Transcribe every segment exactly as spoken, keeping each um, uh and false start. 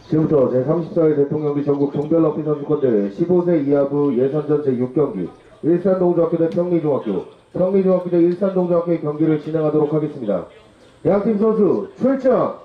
지금부터 제삼십사 회 대통령비 전국 종별럭비 선수권대회 십오 세 이하부 예선전 제육 경기 일산동중학교 대 평리중학교, 평리중학교 대 일산동중학교의 경기를 진행하도록 하겠습니다. 양팀 선수 출전!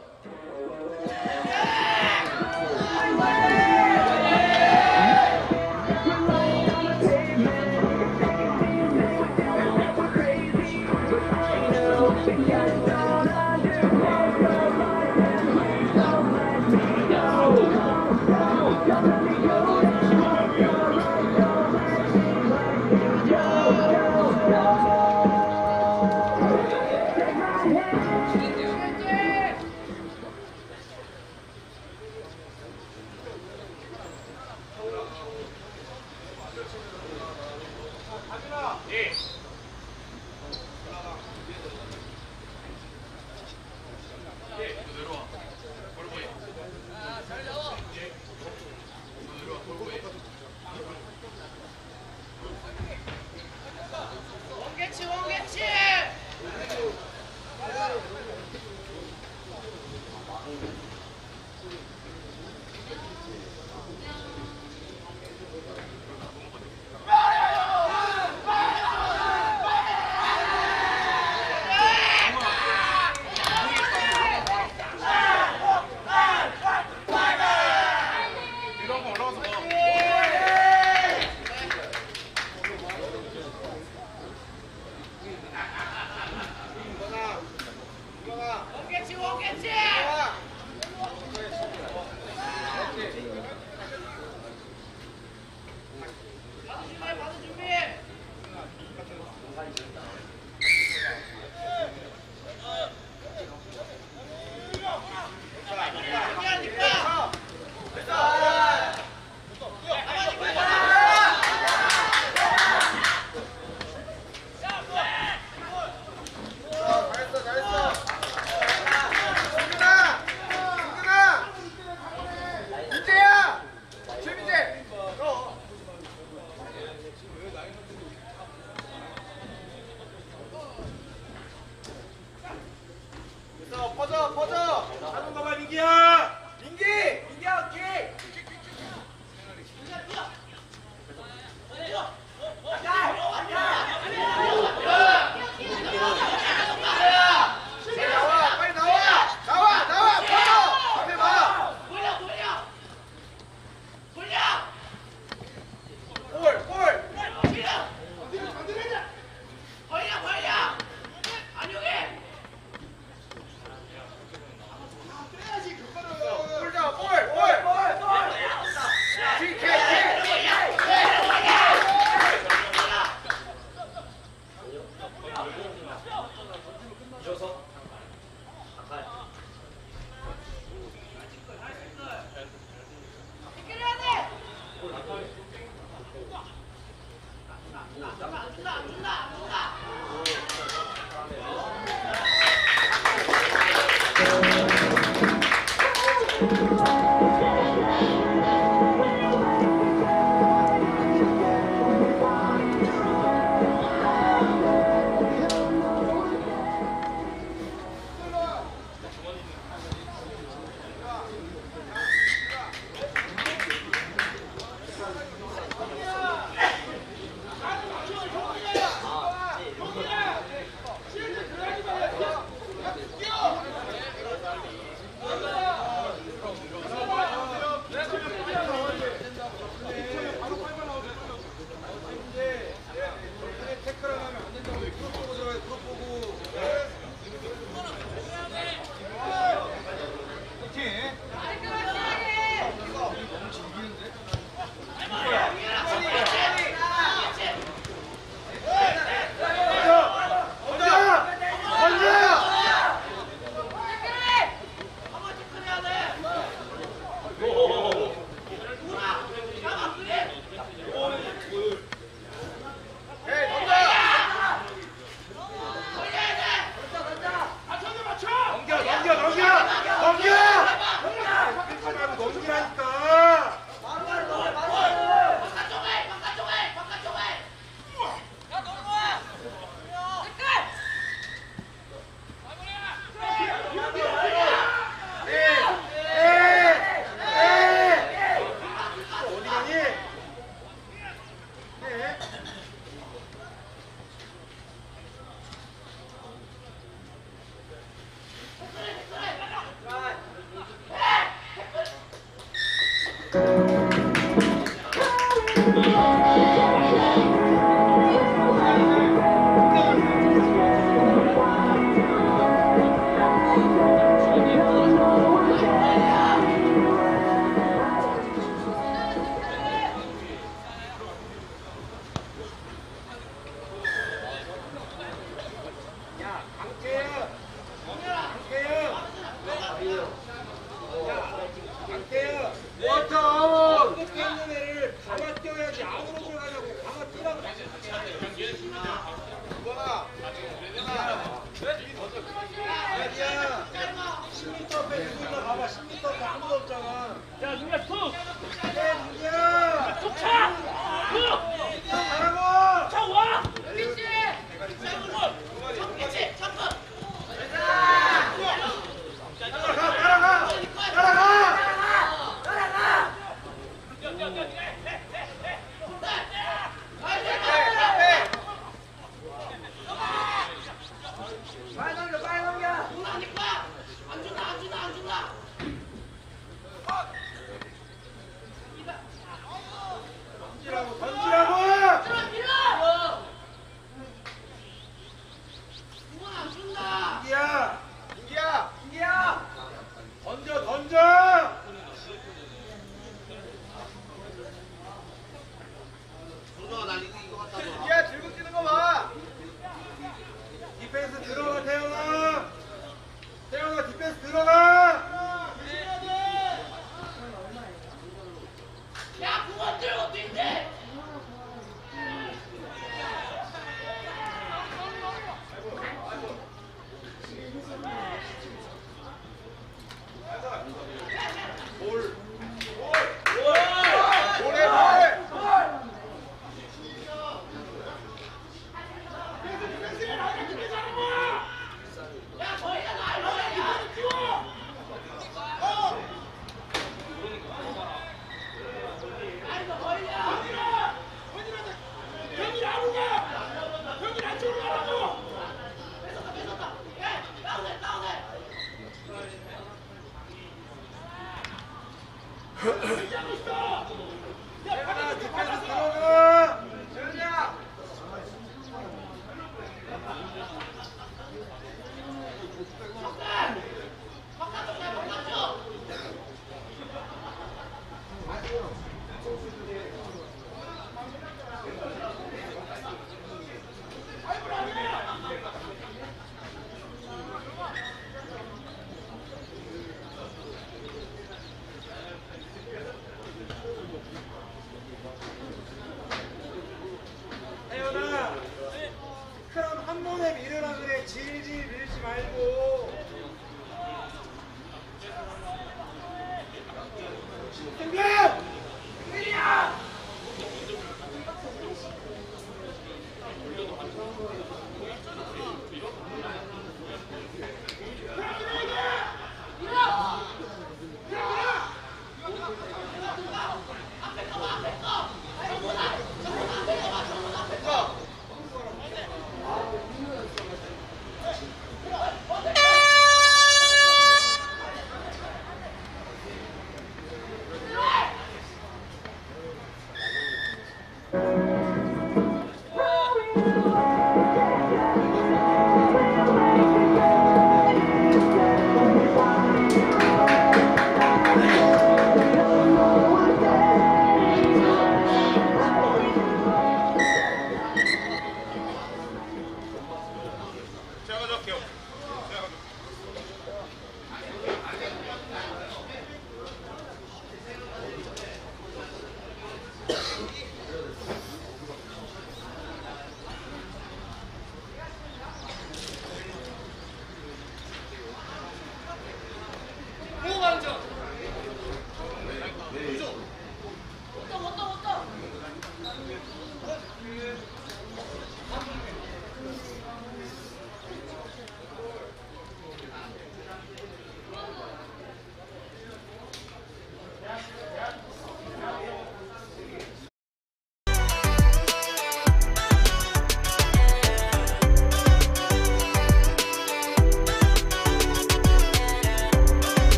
퍼져 퍼져 잡은 거봐 민기야 민기 민기야 오케이 나와 빨리 나와 나와 나와 퍼져 앞에 봐 돌려 돌려 돌려 골골 벌려 벌려 안녕해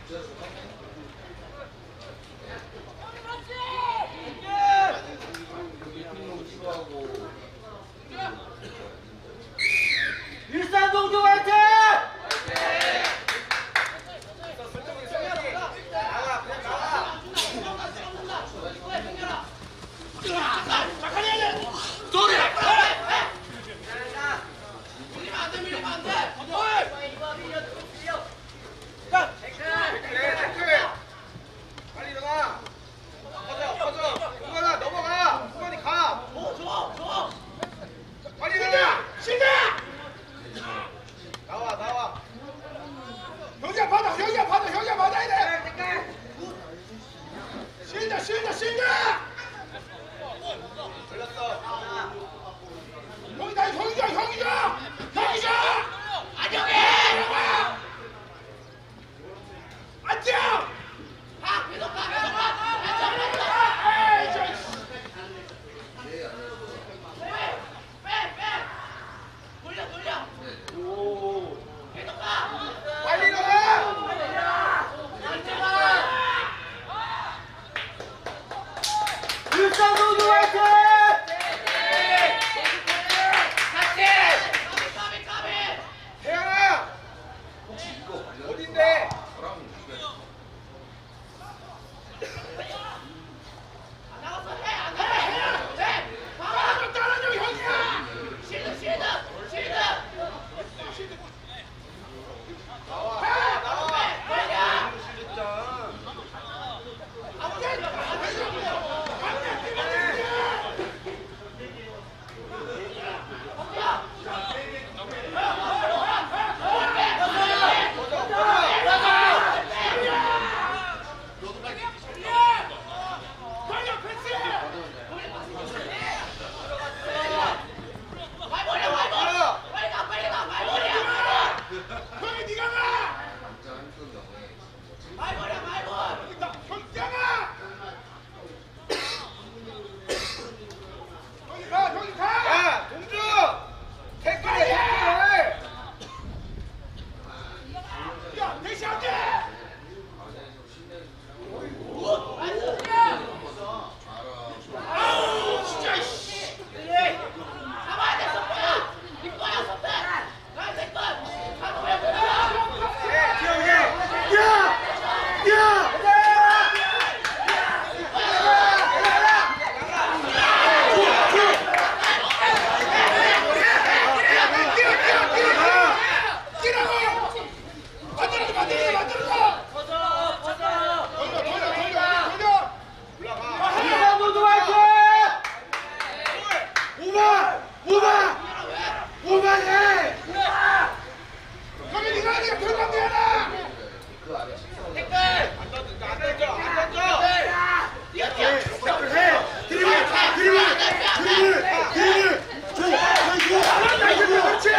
일산동주 화이팅! 빨리 일어나. 퍼져, 퍼져. 승관아, 넘어가. 승관이 가. 빨리 일어나. 나와, 나와. 형이야 받아 형이야 받아 형이야 받아야 돼 쉰다 쉰다 쉰다 걸렸어. 형이다 형이야 형이야 형이야 안녕해 안녕 가 계속 가 계속 가 빼빼빼 돌려 돌려 계속 가 빨리 일어나 일산동주 화이팅! 까비 까비 태양아. 어딘데? 나가서 해안 해! 해! 따라줘 따라줘 형이야 실드 실드 실드 나와, 나와, 나와. 빨리야 실장. 말벌이야 말벌 빨리 가 빨리 가 말벌이야 형이 니가 가 말벌이야 말벌 나 형장아 형이 가 형이 가 야, 동주. 태클해, 태클해. 야 대시 안돼 아우 진짜 씨 잡아야 돼 선배야 네 거야 선배 나내 거. 가보야 돼. 예, 기억해. 야! 야! 일산동주 화이팅! 오바! 오바! 오바해! 형이 니가 하니까 결과안 되나? 댓글 안 던져, 안 던져, 안 던져. 뛰어 뛰어 드리블! 드리블! 드리블! 드리블! 줘! 저기 줘! 나이스! 그렇지!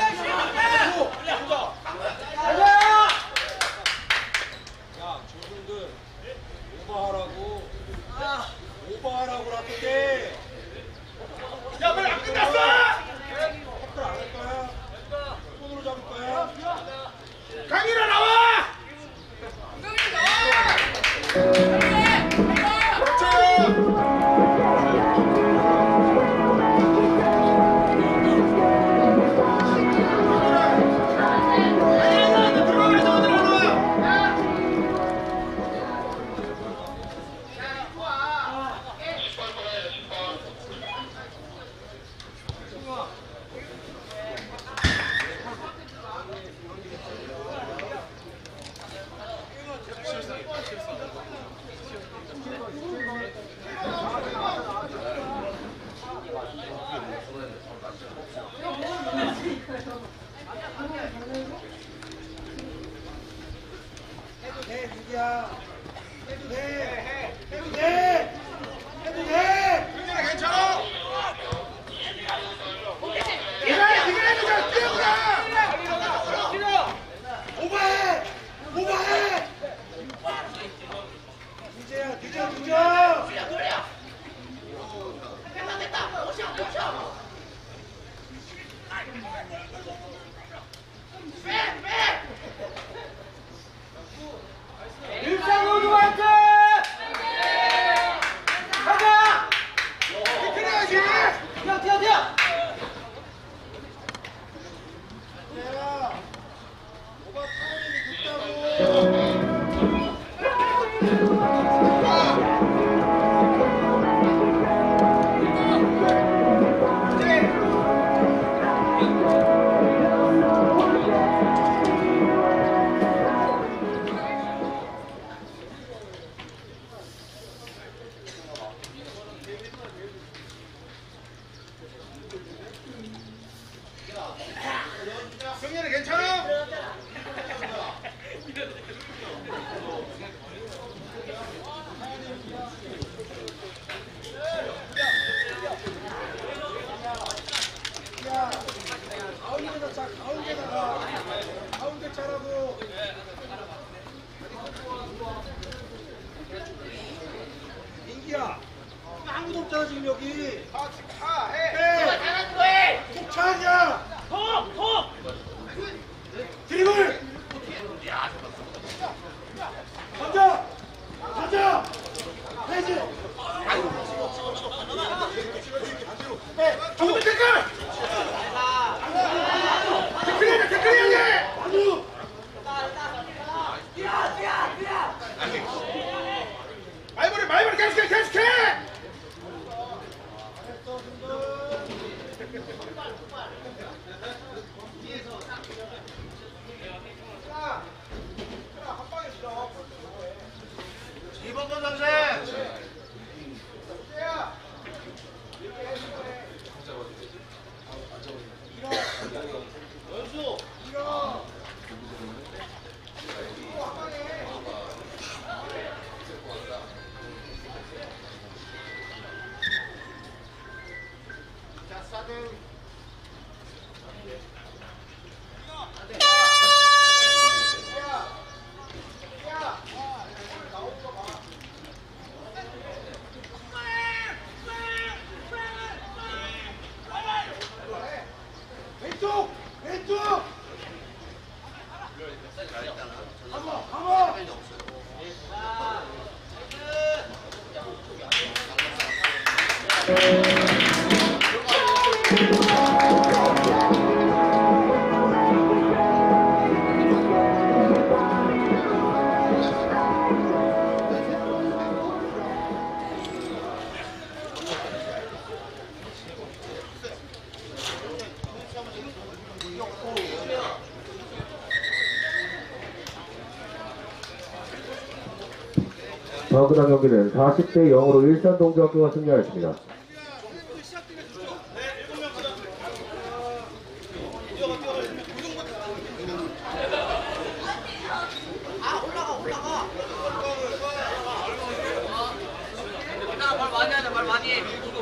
야, 저분들 오버하라고. 오버하라고 라던데. 야, 왜 안 끝났어? 태클 안 할 거야? 손으로 잡을 거야? 강일아 나와! 해도 돼, 누구야? 해도 돼. 해도 돼. 해도 돼. 윤현아 괜찮아? 네가 네가 해도 뛰어보라! 오바해! 오바해! 이제야, 늦어, 늦어. 돌려 돌려 됐다 됐다 오셔 오셔 빼빼 승현이 괜찮아? 가운데다 차, 가운데다가 가운데 차라고. 민기야, 아무도 없잖아 지금 여기. 가, 가, 해. 해, 잘하는 거해. 톡 차냐? 톡, 톡. 드리블. 던져, 던져. 해지. 해, 저거 댓글! 댓글이야, 댓글이야! 아주. 말벌이, 말벌이 계속해, 계속해! 이번 번 선생. 연수. 자, 사등. 왼쪽, 왼쪽. 가봐, 가봐. 다음 경기는 사십 대 영으로 일산동조학교가 승리하였습니다. 아, 올라가, 올라가. 말 많이 하자, 말 많이 해.